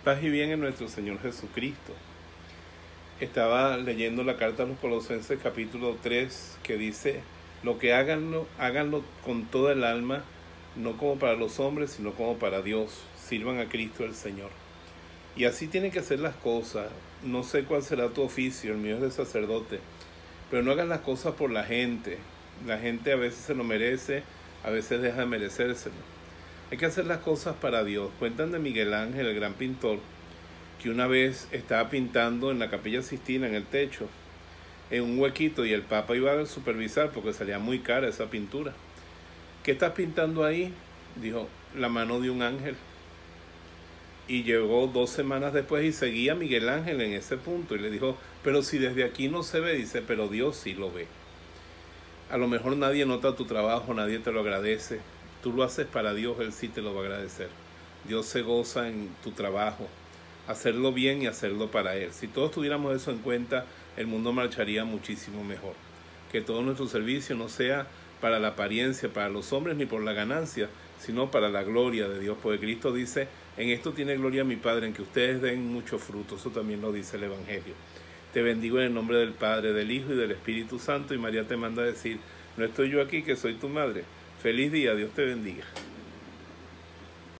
Paz y bien en nuestro Señor Jesucristo. Estaba leyendo la carta a los Colosenses capítulo 3 que dice: lo que háganlo con toda el alma, no como para los hombres, sino como para Dios. Sirvan a Cristo el Señor. Y así tienen que ser las cosas. No sé cuál será tu oficio, el mío es de sacerdote, pero no hagan las cosas por la gente. La gente a veces se lo merece, a veces deja de merecérselo. Hay que hacer las cosas para Dios. Cuentan de Miguel Ángel, el gran pintor, que una vez estaba pintando en la Capilla Sixtina, en el techo, en un huequito, y el Papa iba a supervisar porque salía muy cara esa pintura. ¿Qué estás pintando ahí? Dijo: la mano de un ángel. Y llegó 2 semanas después y seguía Miguel Ángel en ese punto, y le dijo: pero si desde aquí no se ve. Dice: pero Dios sí lo ve. A lo mejor nadie nota tu trabajo, nadie te lo agradece. Tú lo haces para Dios, Él sí te lo va a agradecer. Dios se goza en tu trabajo, hacerlo bien y hacerlo para Él. Si todos tuviéramos eso en cuenta, el mundo marcharía muchísimo mejor. Que todo nuestro servicio no sea para la apariencia, para los hombres, ni por la ganancia, sino para la gloria de Dios. Porque Cristo dice: en esto tiene gloria mi Padre, en que ustedes den mucho fruto. Eso también lo dice el Evangelio. Te bendigo en el nombre del Padre, del Hijo y del Espíritu Santo. Y María te manda a decir: no estoy yo aquí, que soy tu madre. Feliz día, Dios te bendiga.